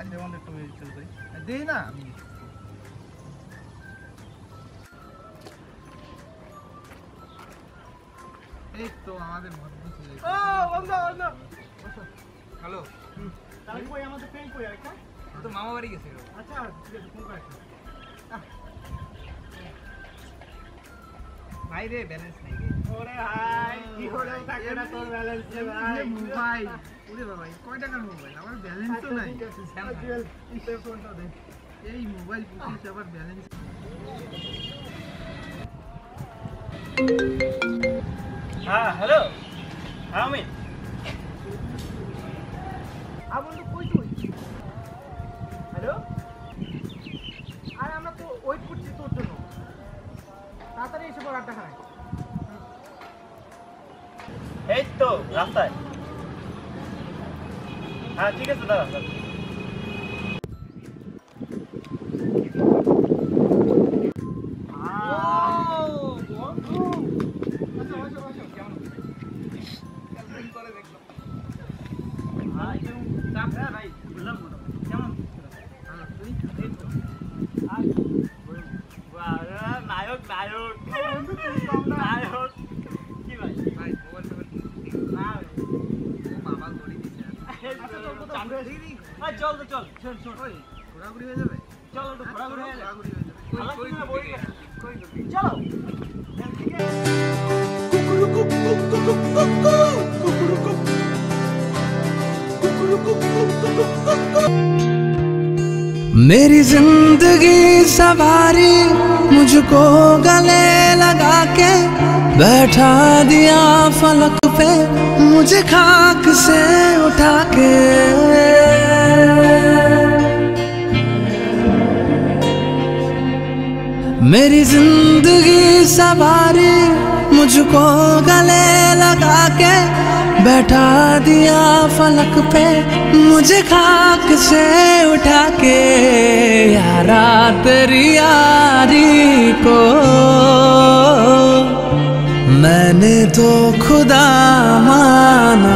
আজকে আমাদের একটু চল করি দেই না আমি এই তো আমাদের মধ্যে চলে ও বন্ধু বন্ধু হ্যালো তাহলে কই আমাদের ফ্রেন্ড কই একটা তো মামা বাড়ি গেছে আচ্ছা ঠিক আছে ফোন কর একটা ভাই রে ব্যালেন্স নাই রে ওরে ভাই কি হলো থাকে না তোর ব্যালেন্স নেই ভাই মোবাইল ওরে বাবা কয় টাকার মোবাইল আমার ব্যালেন্সও নাই এই ফোনটা দে এই মোবাইল পুষিস আবার ব্যালেন্স হ্যাঁ হ্যালো হ্যাঁ আমি বন্ধু কই তুই হ্যালো আরে আমরা তো ওয়েট করছি তোর জন্য তাড়াতাড়ি এসে পড় আড্ডা খায় এই তো রাস্তায় হ্যাঁ ঠিক আছে দাদা নায়ক নায়ক নায়ক কি ভাই ভাই মোবাইল না বাবা গড়ি দিছে চল তো চল শোন শোন ওই ঘোরাঘুরি হয়ে যাবে চল একটু ঘোরাঘুরি হয়ে যাবে ঘোরাঘুরি হয়ে যাবে চলো मेरी जिंदगी सवारी मुझको गले लगा के बैठा दिया फलक पे मुझे खाक से उठा के मेरी जिंदगी सवारी मुझको गले लगा के बैठा दिया फलक पे मुझे खाक से उठा के यारा तेरी यारी को मैंने तो खुदा माना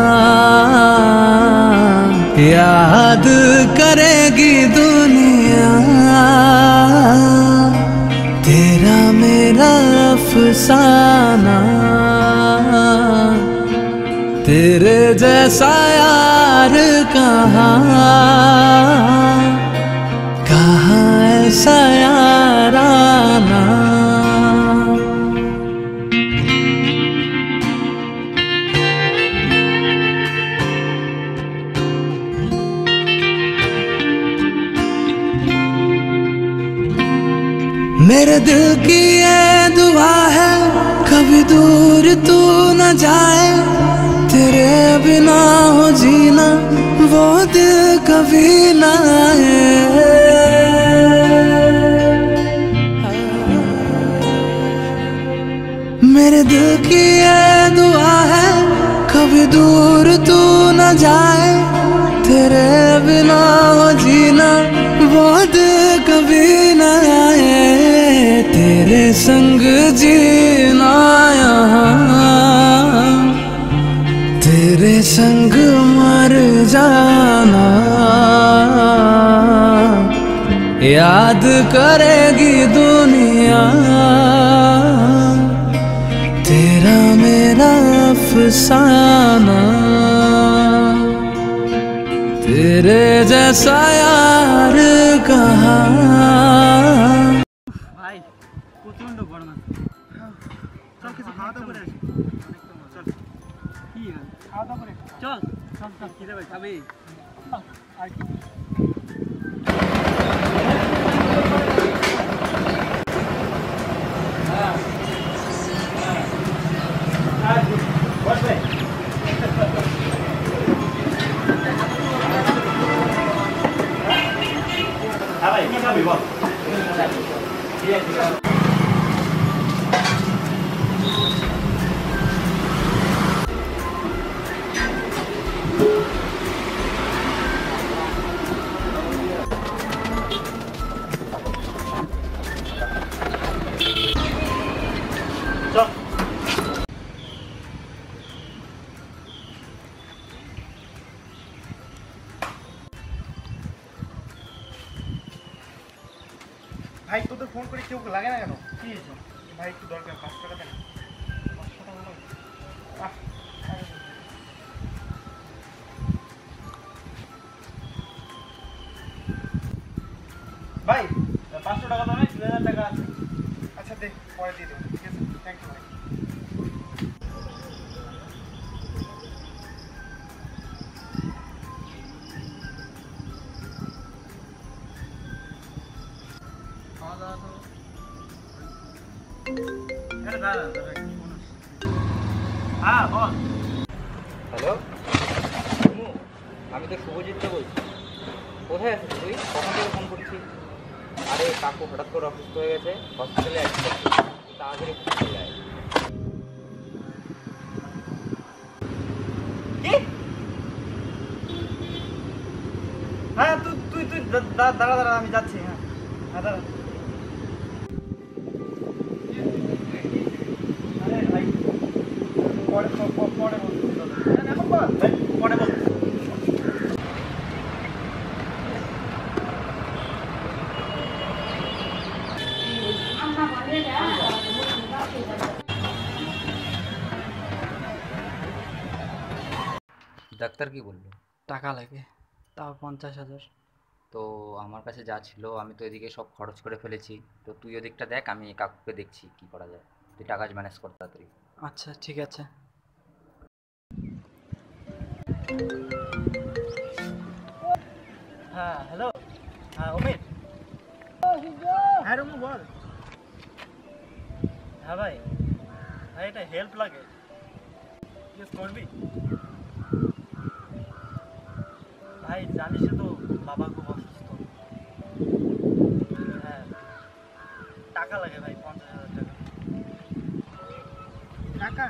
याद करेगी दुनिया तेरा मेरा अफसाना तेरे जैसा यार कहाँ ऐसा याराना मेरे दिल की ये दुआ है कभी दूर तू न जाए तेरे बिना हो जीना वो दिल कभी न आए मेरे दिल की ये दुआ है कभी दूर तू न जाए तेरे बिना हो जीना वो दिल कभी न आए तेरे संग जीना यहाँ तेरे संग मर जाना याद करेगी दुनिया तेरा मेरा अफसाना तेरे जैसा यार कहाँ भाई প্রচন্ড গরম আছে চল কিছু খাওয়া দাওয়া করে আসি চল কি খাওয়া দাওয়া করে চল চল চল কি রে ভাই খাবি আর কি ভাই কি খাবি বল ভাই তোদের ফোন করে কেউ লাগে না কেন? কি হয়েছে ভাই? একটু দরকার, 5 টাকা দেন। 5 টাকা হলো? ভাই 500 টাকা দাও, 2000 টাকা আছে। আচ্ছা দে, পরে দিয়ে দেবো। ঠিক আছে, থ্যাংক ইউ ভাই। খাওয়া দাওয়া তো দাদা কি মনে হচ্ছে? হ্যাঁ বল। হ্যালো, আমি তো শুভজিৎ বলছি। কোথায় আছিস তুই? কখন থেকে ফোন করছি? আরে কাকু হঠাৎ করে অসুস্থ হয়ে গেছে, হসপিটালে অ্যাডমিট করছি, তাড়াতাড়ি চলে আয়। কি? হ্যাঁ তুই দাঁড়া, আমি যাচ্ছি। হ্যাঁ হ্যাঁ দাঁড়া। আরে ভাই পরে বলছি, এখন বল ভাই, পরে বলছি। ডাক্তার কি বললো? টাকা লাগে, তাও 50,000। তো আমার কাছে যা ছিল আমি তো এদিকে সব খরচ করে ফেলেছি। তো তুই ওদিকটা দেখ, আমি কাকুকে দেখছি কি করা যায়। তুই টাকা ম্যানেজ কর তাড়াতাড়ি। আচ্ছা ঠিক আছে। হ্যাঁ হ্যালো, হ্যাঁ অমিত। হ্যাঁ রুমু বল। হ্যাঁ ভাই, ভাই এটা হেল্প লাগে, প্লিজ করবি? ভাই জানিস তো বাবা খুব অসুস্থ। হ্যাঁ টাকা লাগে ভাই, 50,000 টাকা। টাকা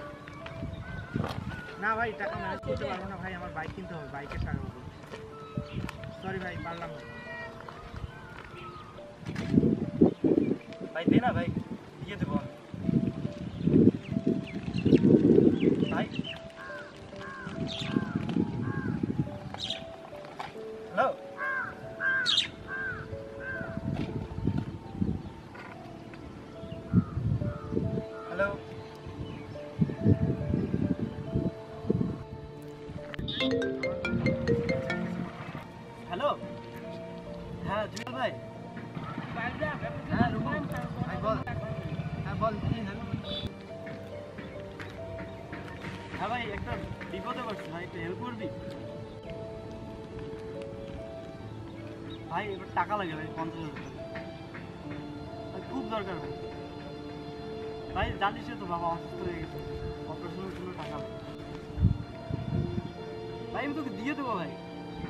না ভাই, টাকা ম্যানেজ করতে পারবো না ভাই, আমার বাইক কিনতে হবে, বাইকের টাকা বলছি। সরি ভাই, পারলাম না ভাই। দে না ভাই, দিয়ে দেবো আমি ভাই। Hello, hello, hello. হ্যাঁ জুয়েল ভাই। হ্যাঁ রুমু ভাই বল। হ্যাঁ বল কি? হ্যাঁ ভাই একটা বিপদে পড়ছি ভাই, একটু হেল্প করবি ভাই? এবার টাকা লাগে ভাই, 50,000 টাকা ভাই, খুব দরকার ভাই। ভাই জানিস তো বাবা অসুস্থ হয়ে গেছে, অপারেশনের জন্য টাকা লাগে ভাই। আমি তোকে দিয়ে দেবো ভাই।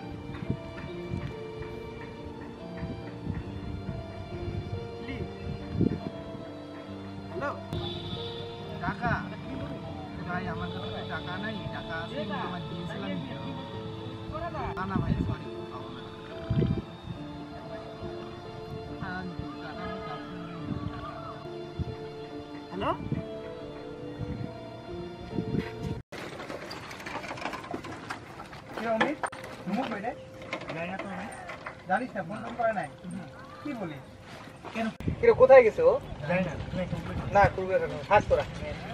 প্লিজ। হ্যালো, টাকা ভাই আমার কাছে টাকা নাই, টাকা আছে আমার দিয়েছিলাম না ভাই, সরি পাবো না। হ্যালো, কি অমিত? ঘুমো কই রে? জানি না তো ভাই। জানিস না, ফোন করে নাই। কি বলিস? কেন কিরে, কোথায় গেছে ও? জানি না না, করবে কেন? হাত তোরা।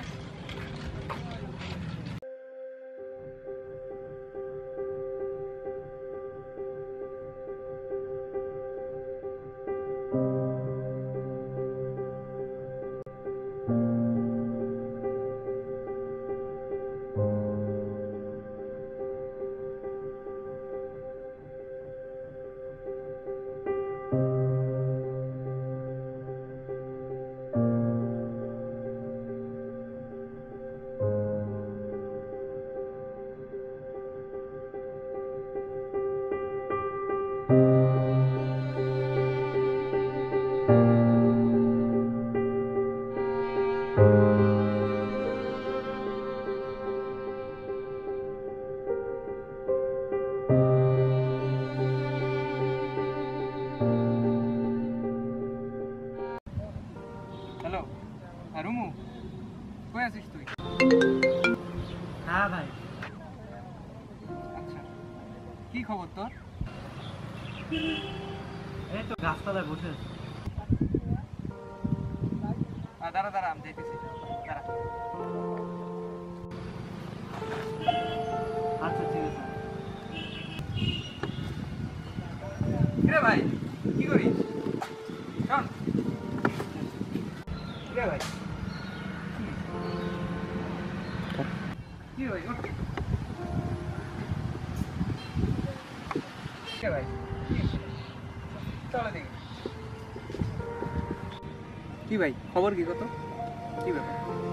হ্যালো, হ্যাঁ রুমু, কই আছিস তুই? হ্যাঁ ভাই। আচ্ছা কি খবর তোর? এই তো গাছতলায় বসে আছি। দাঁড়া দাঁড়া আমি যাইতেছি, দাঁড়া। আচ্ছা ঠিক আছে। কিরে ভাই কি করিস? শোন কিরে ভাই, কি ভাই ওঠ। কিরে ভাই চলো দেখি। কি ভাই খবর কি কত? কি ব্যাপার?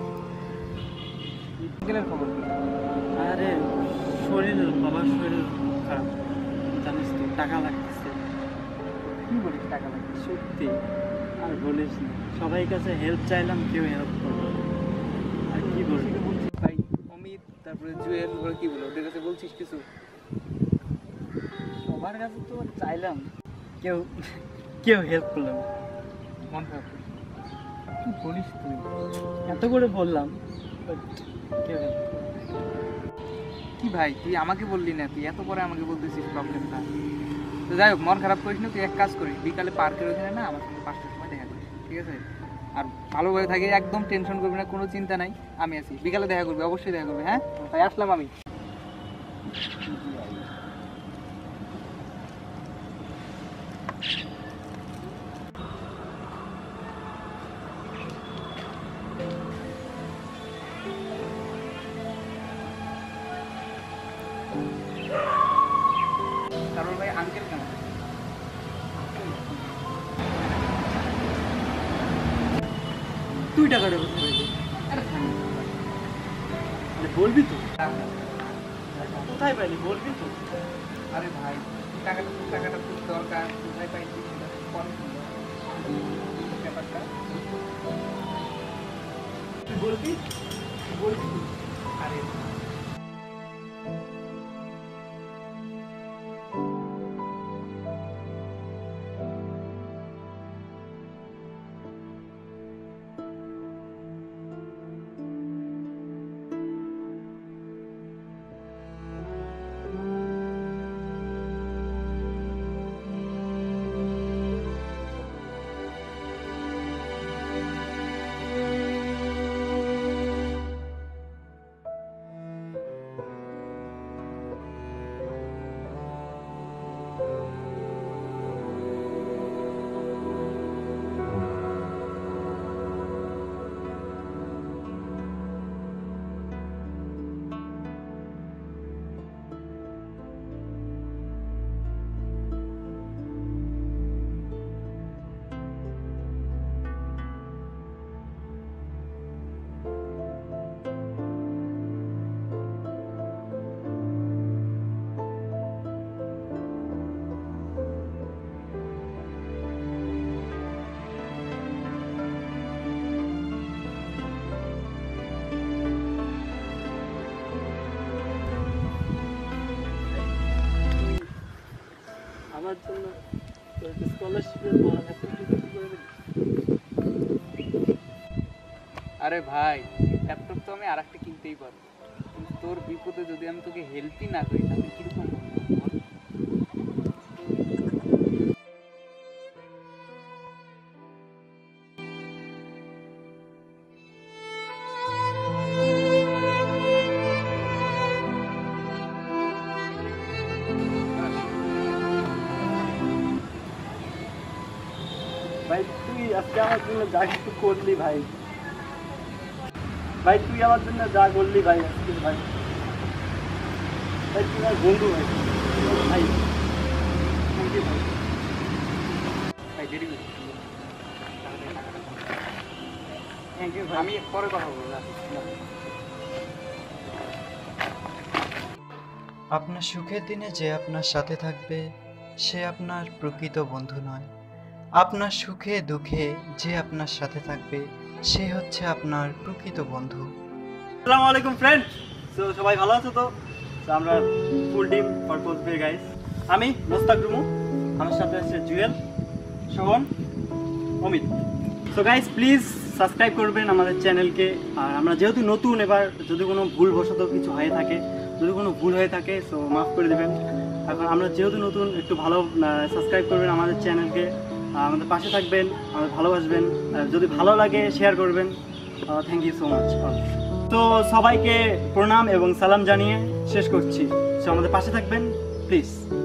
আঙ্কেলের খবর কি? আরে বাবার শরীর খারাপ, জানিস তো, টাকা লাগতেছে। কি বলিস টাকা লাগবে? সত্যি আর বলিস না, সবাই কাছে হেল্প চাইলাম, কেউ হেল্প করলো না। আর কি বলবি? বলছিস ভাই অমিত তারপরে জুয়েল ওরা কি বলো, ওদের কাছে বলছিস কিছু? সবার কাছে তো চাইলাম, কেউ কেউ হেল্প করলো না। মন খারাপ করিস? কি বলিস তুই? এত করে বললাম, বাট কেউ হেল্প করলো না। কি ভাই তুই আমাকে বললি না, তুই এত পরে আমাকে বলতেছিস প্রবলেমটা। তো যাই হোক মন খারাপ করিস না, তুই এক কাজ করিস বিকালে পার্কের ওখানে না আমার সঙ্গে 5টার সময় দেখা করিস, ঠিক আছে? আর ভালোভাবে থাকি, একদম টেনশন করবি না, কোনো চিন্তা নাই, আমি আছি। বিকালে দেখা করবি, অবশ্যই দেখা করবি। হ্যাঁ তাই আসলাম আমি। তারপর ভাই আঙ্কেল কেমন? তুই টাকাটা কোথায় পেলি? আরে থাম। আরে বলবি তো, কোথায় পেলি বলবি তো? আরে ভাই টাকাটা খুব দরকার, কোথায় পাইছি সেটা পরে শুনবো। ব্যাপারটা তুই বলবি বলবি তো? আরে আমার জন্য স্কলারশিপের আরে ভাই ল্যাপটপ তো আমি আরেকটা কিনতেই পারবো, কিন্তু তোর বিপদে যদি আমি তোকে হেল্পই না করি তাহলে কিরকম হবে বল? ভাই তুই আজকে আমার জন্য যা কিছু করলি ভাই, ভাই তুই আমার জন্য যা করলি ভাই আজকে, ভাই ভাই তুই আমার বন্ধু ভাই, ভাই থ্যাংক ইউ ভাই। ভাই দেরি করিস না। থ্যাংক ইউ ভাই। আমি পরে কথা বলবো। আপনার সুখের দিনে যে আপনার সাথে থাকবে সে আপনার প্রকৃত বন্ধু নয়, আপনার সুখে দুঃখে যে আপনার সাথে থাকবে সে হচ্ছে আপনার প্রকৃত বন্ধু। আসসালামু আলাইকুম ফ্রেন্ড। সো সবাই ভালো আছো তো? তো আমরা ফুল টিম পারপোজ বে গাইস। আমি মোস্তাক রুমু, আমার সাথে আছে Jewel, Shovon, Amit. So guys please subscribe করবেন আমাদের চ্যানেলকে। আর আমরা যেহেতু নতুন, এবার যদি কোনো ভুলবশত কিছু হয়ে থাকে, যদি কোনো ভুল হয়ে থাকে সো মাফ করে দেবেন। এখন আমরা যেহেতু নতুন, একটু ভালো সাবস্ক্রাইব করবেন আমাদের চ্যানেলকে। আমাদের পাশে থাকবেন, আমাদের ভালোবাসবেন, যদি ভালো লাগে শেয়ার করবেন। Thank you so much. তো সবাইকে প্রণাম এবং সালাম জানিয়ে শেষ করছি। সো আমাদের পাশে থাকবেন প্লিজ।